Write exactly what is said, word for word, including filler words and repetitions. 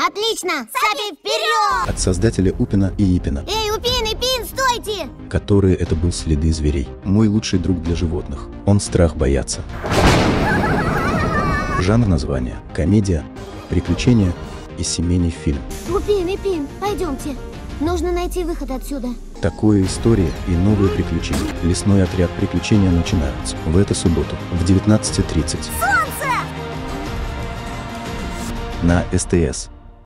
Отлично! Сапи, вперед! От создателя Упина и Ипина. Эй, Упин и Пин, стойте! Которые это был следы зверей. Мой лучший друг для животных. Он страх боятся. Жанр названия. Комедия, приключения и семейный фильм. Упин и Пин, пойдемте. Нужно найти выход отсюда. Такое история и новые приключения. Лесной отряд приключения начинаются в эту субботу в девятнадцать тридцать. Солнце! На СТС.